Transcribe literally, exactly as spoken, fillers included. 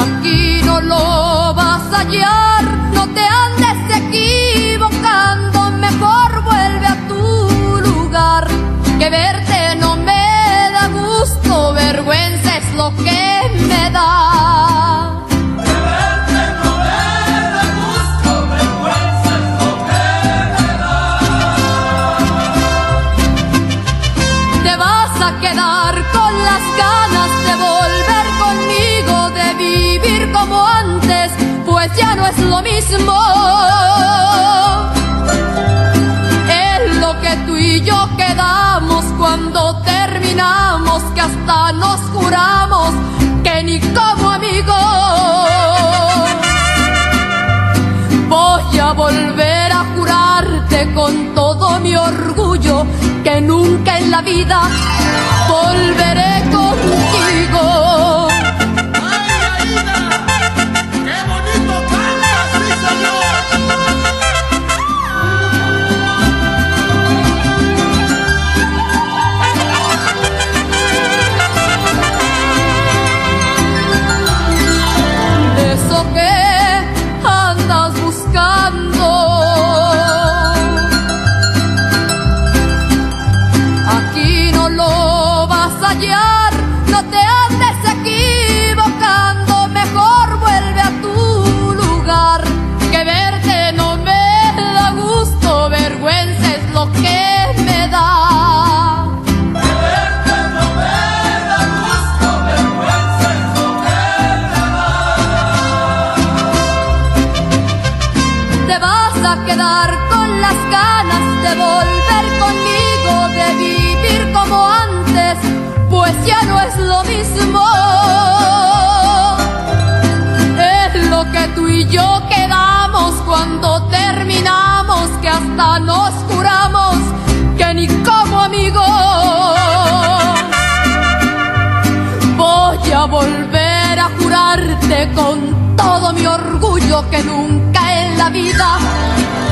Aquí no lo vas a hallar, no te andes equivocando, mejor vuelve a tu lugar, que verte no me da gusto, vergüenza es lo que me da. Que verte no me da gusto, vergüenza es lo que me da. Te vas a quedar con las ganas de volver conmigo, de vivir como antes, pues ya no es lo mismo. Es lo que tú y yo quedamos cuando terminamos, que hasta nos juramos que ni como amigos. Voy a volver a jurarte con todo mi orgullo que nunca en la vida volveré contigo. Eso que andas buscando, aquí no lo vas a hallar, no te andes equivocando, mejor vuelve a tu lugar, que verte no me da gusto, vergüenza es lo que me da. Que verte no me da gusto, vergüenza es lo que me da. Te vas a quedar con las ganas de volver conmigo, de vivir como antes, pues ya no es lo mismo. Es lo que tú y yo quedamos cuando terminamos, que hasta nos juramos que ni como amigos. Voy a volver a jurarte con todo mi orgullo que nunca en la vida